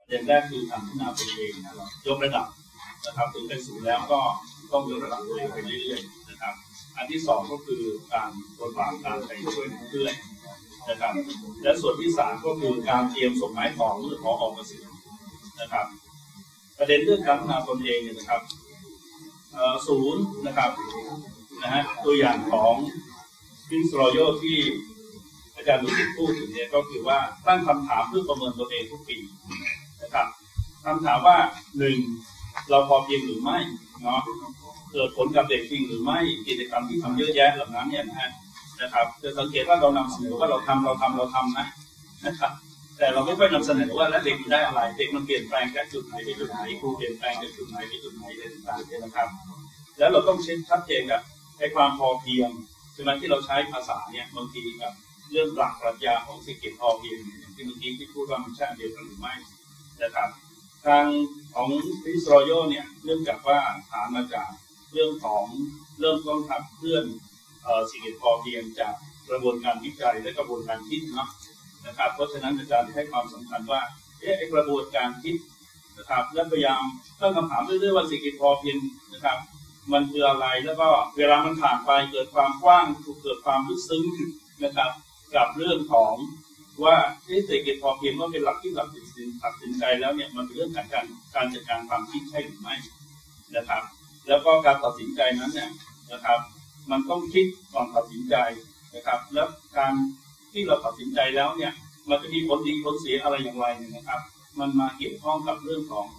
อย่างแรกคือการพัฒนาตัวเองนะครับยกระดับนะครับถึงเป็นศูนย์แล้วก็ต้องยกระดับตัวเองไปเรื่อยๆนะครับอันที่สองก็คือการบทบาทการไปช่วยเพื่อนนะครับและส่วนที่สามก็คือการเตรียมส่งไม้ต่อเมื่อพอเกษียณนะครับประเด็นเรื่องการพัฒนาตนเองเนี่ยนะครับศูนย์นะครับตัวอย่างของPrince Royal ที่อาจารย์ดุสิตพูดถึงเนี่ยก็คือว่าตั้งคำถามเพื่อประเมินตนเองทุกปีนะครับคำถามว่า1เราพอเพียงหรือไม่เนาะเกิดผลกับเด็กจริงหรือไม่กิจกรรมที่ทำเยอะแยะเหล่านั้นเนี่ยนะครับจะสังเกตว่าเรานำเสนอว่าเราทำนะครับแต่เราไม่ค่อยนำเสนอว่าแล้วเด็กมันได้อะไรเด็กมันเปลี่ยนแปลงจากจุดไหนไปจุดไหนครูเปลี่ยนแปลงจากจุดไหนไปจุดไหนอะไรต่างๆนะครับแล้วเราต้องเช็คชัดเจนกับในความพอเพียงฉะนั้นที่เราใช้ภาษาเนี่ยบางทีกับเรื่องหลักปรัชญาของเศรษฐกิจพอเพียงอย่างที่เมื่อกี้ที่พูดว่ามันใช่เดียวกันหรือไม่นะครับทางของ Prince Royal เนี่ยเนื่องจากว่าฐานมาจากเรื่องของเริ่มต้นขับเคลื่อนเศรษฐกิจพอเพียงจากกระบวนการวิจัยและกระบวนการคิดนะครับเพราะฉะนั้นอาจารย์ให้ความสำคัญว่าไอ้กระบวนการคิดนะครับและพยายามตั้งคำถามเรื่อยๆว่าเศรษฐกิจพอเพียงนะครับมันคืออะไรแล้วก็เวลามันผ่านไปเกิดความกว้างเกิดความลึกซึ้งนะครับกับเรื่องของว่าเศรษฐกิจพอเพียงว่าเป็นหลักที่ตัดสินใจแล้วเนี่ยมันเป็นเรื่องการจัดการความคิดใช่หรือไม่นะครับแล้วก็การตัดสินใจนั้นเนี่ยนะครับมันต้องคิดก่อนตัดสินใจนะครับแล้วการที่เราตัดสินใจแล้วเนี่ยมันจะมีผลดีผลเสียอะไรอย่างไรนะครับมันมาเกี่ยวข้องกับเรื่องของ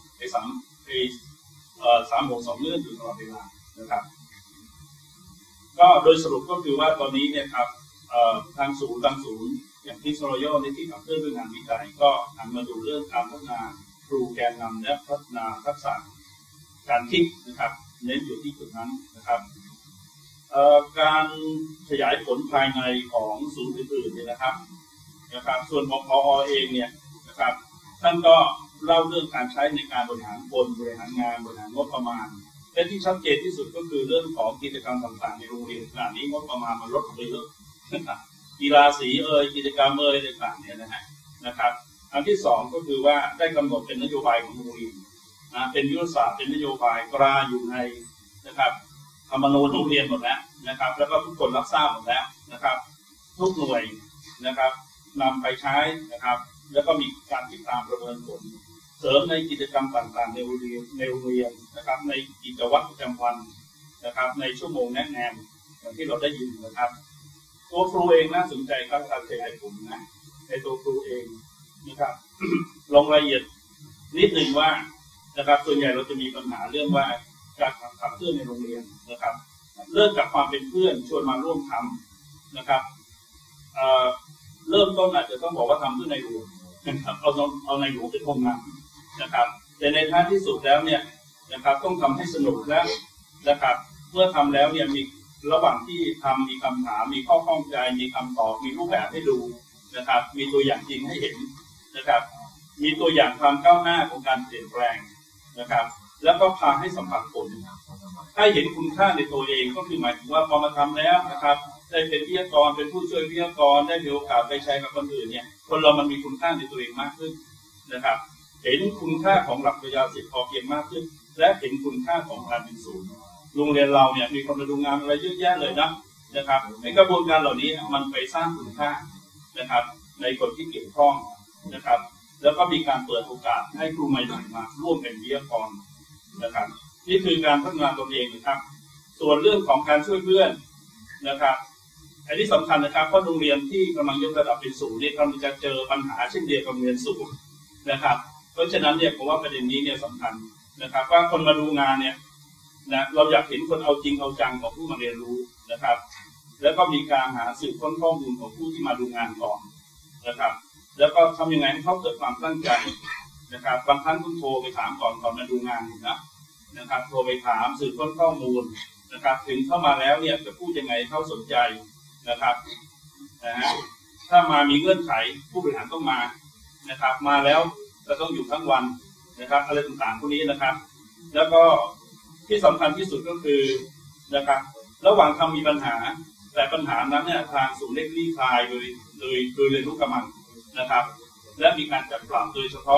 3 บวก 2เรื่องอยู่ตลอดเวลานะครับก็โดยสรุปก็คือว่าตอนนี้เนี่ยครับทางศูนย์อย่างPrince Royalในที่ขับเคลื่อนด้วยงานวิจัยก็หันมาดูเรื่องการพัฒนาครูแกนนำและพัฒนาทักษะการคิดนะครับเน้นอยู่ที่จุดนั้นนะครับการขยายผลภายในของศูนย์อื่นๆเนี่ยนะครับส่วนของพอเองเนี่ยนะครับท่านก็เล่าเรื่องการใช้ในการบริหารคนบริหารงานบริหารงบประมาณและที่ชัดเจนที่สุดก็คือเรื่องของกิจกรรมต่างๆในโรงเรียนขณะนี้งบประมาณมันลดลงไปเยอะกีฬาสีกิจกรรมต่างๆเนี่ยนะครับอันที่สองก็คือว่าได้กำหนดเป็นนโยบายของโรงเรียนเป็นยุทธศาสตร์เป็นนโยบายตราอยู่ในนะครับธรรมนูญโรงเรียนหมดแล้วนะครับแล้วก็ทุกคนรับทราบหมดแล้วนะครับทุกหน่วยนะครับนำไปใช้นะครับแล้วก็มีการติดตามประเมินผลเสริมในกิจกรรมต่างๆในโรงเรียนนะครับในกิจวัตรประจำวันนะครับในชั่วโมงแนะแนวอย่างที่เราได้ยินนะครับตัวครูเองน่าสนใจครับการขยายผลนะในตัวครูเองนะครับ ลงรายละเอียดนิดหนึ่งว่านะครับส่วนใหญ่เราจะมีปัญหาเรื่องว่าการขับเคลื่อนในโรงเรียนนะครับเริ่มจากความเป็นเพื่อนชวนมาร่วมทำนะครับเริ่มต้นอาจจะต้องบอกว่าทำเพื่อในหลวงนะครับเอาในหลวงเป็นองค์นำนะครับแต่ในท้ายที่สุดแล้วเนี่ยนะครับต้องทำให้สนุกแล้วนะครับเมื่อทำแล้วเนี่ยมีระหว่างที่ทำมีคำถามมีข้อข้องใจมีคำตอบมีรูปแบบให้ดูนะครับมีตัวอย่างจริงให้เห็นนะครับมีตัวอย่างความก้าวหน้าของการเปลี่ยนแปลงนะครับแล้วก็พาให้สัมผัสผลให้เห็นคุณค่าในตัวเองก็คือหมายถึงว่าพอมาทำแล้วนะครับได้เป็นวิทยากรเป็นผู้ช่วยวิทยากรได้มีโอกาสไปใช้กับคนอื่นเนี่ยคนเรามันมีคุณค่าในตัวเองมากขึ้นนะครับเห็นคุณค่าของหลักปรัชญาเศรษฐกิจพอเพียงมากขึ้นและเห็นคุณค่าของการเป็นศูนย์โรงเรียนเราเนี่ยมีคนมาดูงานอะไรเยอะแยะเลยนะครับในกระบวนการเหล่านี้มันไปสร้างคุณค่านะครับในคนที่เกี่ยวข้องนะครับแล้วก็มีการเปิดโอกาสให้ครูใหม่ๆมาร่วมเป็นวิทยากรนะครับนี่คือการพัฒนาตนเองนะครับส่วนเรื่องของการช่วยเพื่อนนะครับอันนี้สำคัญนะครับเพราะโรงเรียนที่กำลังยกระดับเป็นศูนย์นี่กำลังจะเจอปัญหาเช่นเดียวกับโรงเรียนศูนย์นะครับเพราะฉะนั้นเนี่ยผมว่าประเด็นนี้เนี่ยสำคัญนะครับว่าคนมาดูงานเนี่ยนะเราอยากเห็นคนเอาจริงเอาจังของผู้มาเรียนรู้นะครับแล้วก็มีการหาสืบค้นข้อมูลของผู้ที่มาดูงานก่อนนะครับแล้วก็ทำยังไงให้เขาเกิดความตั้งใจนะครับบางครั้งต้องโทรไปถามก่อนมาดูงานนะครับโทรไปถามสืบค้นข้อมูลนะครับถึงเข้ามาแล้วเนี่ยจะพูดยังไงเขาสนใจนะครับถ้ามามีเงื่อนไขผู้บริหารต้องมานะครับมาแล้วจะต้องอยู่ทั้งวันนะครับอะไรต่างๆพวกนี้นะครับแล้วก็ที่สำคัญที่สุดก็คือนะครับระหว่างทำมีปัญหาแต่ปัญหานั้นเนี่ยทางศูนย์ได้คลี่คลายโดยเรียนรู้กับมันนะครับและมีการจัดปรับโดยเฉพาะ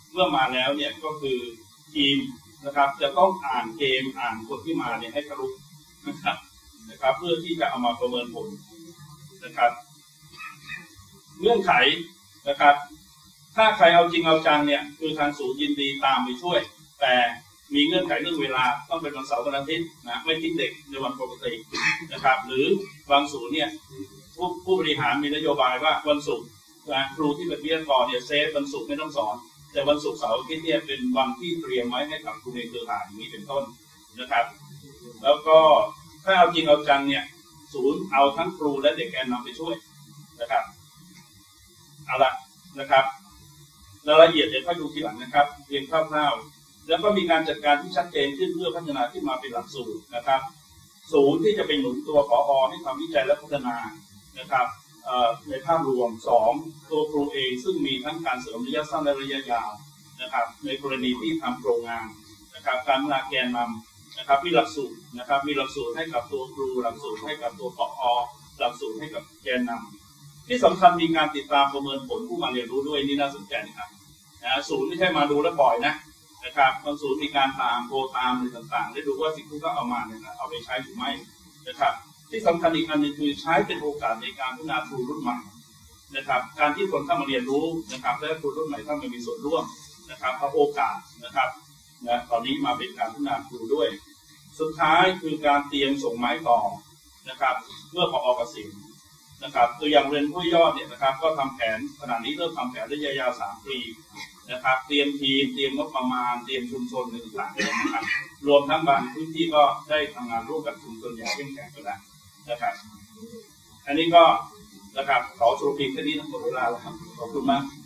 เมื่อมาแล้วเนี่ยก็คือทีมนะครับจะต้องอ่านเกมอ่านคนที่มาเนี่ยให้ทะลุนะครับเพื่อที่จะเอามาประเมินผลนะครับเงื่อนไขนะครับถ้าใครเอาจริงเอาจังเนี่ยคือทางศูนย์ยินดีตามไปช่วยแต่มีเงื่อนไขเรื่องเวลาต้องเป็นวันเสาร์วันอาทิตย์นะไม่ทิ้งเด็กในวันปกตินะครับหรือบางศูนย์เนี่ยผู้บริหารมีนโยบายว่าวันศุกร์ครูที่เป็นวิทยากรเนี่ยเซฟวันศุกร์ไม่ต้องสอนแต่วันศุกร์เสาร์อาทิตย์เนี่ยเป็นวันที่เตรียมไว้ให้กับครูในเครือข่ายอย่างนี้เป็นต้นนะครับแล้วก็ถ้าเอาจริงเอาจังเนี่ยศูนย์เอาทั้งครูและเด็กแกนนำไปช่วยนะครับเอาละนะครับรายละเอียดเดี๋ยวค่อยดูทีหลังนะครับเพียงคร่าวๆแล้วก็มีการจัดการที่ชัดเจนขึ้นเพื่อพัฒนาขึ้นมาเป็นหลักสูตรนะครับศูนย์ที่จะเป็นหนุนตัวผอ.ให้ทำวิจัยและพัฒนานะครับในภาพรวม2ตัวครูเองซึ่งมีทั้งการเสริมระยะสั้นและระยะยาวนะครับในกรณีที่ทำโครงงานนะครับการพัฒนาแกนนำนะครับมีหลักสูตรนะครับมีหลักสูตรให้กับตัวครูหลักสูตรให้กับตัวผอ.หลักสูตรให้กับแกนนำที่สำคัญมีการติดตามประเมินผลผู้มาเรียนรู้ด้วยนี่น่าสนใจนะครับศูนย์ไม่ใช่มาดูแล้วปล่อยนะครับบางศูนย์มีการตามโทรตามอะไรต่างๆได้ดูว่าสิ่งที่เขาเอามาเนี่ยเอาไปใช้หรือไม่นะครับที่สำคัญอีกอันนึงคือใช้เป็นโอกาสในการพัฒนาครูรุ่นใหม่นะครับการที่คนเข้ามาเรียนรู้นะครับและครูรุ่นใหม่เข้ามามีส่วนร่วมนะครับเอาโอกาสนะครับตอนนี้มาเป็นการพัฒนาครูด้วยสุดท้ายคือการเตรียมส่งไม้ต่อนะครับเมื่อผอ.เกษียณนะครับตัวอย่างเรียนผู้ยอดเนี่ยนะครับก็ทำแผนขณะนี้เริ่มทำแผนระยะยาว3 ปีนะครับเตรียมทีมเตรียมงบประมาณเตรียมชุมชนต่างๆนะครับรวมทั้งบางพื้นที่ก็ได้ทำงานร่วมกับชุมชนอย่างเข้มแข็งกันแล้วนะครับอันนี้ก็นะครับขอสรุปเพียงแค่นี้ทั้งหมดเวลาแล้วครับขอบคุณมาก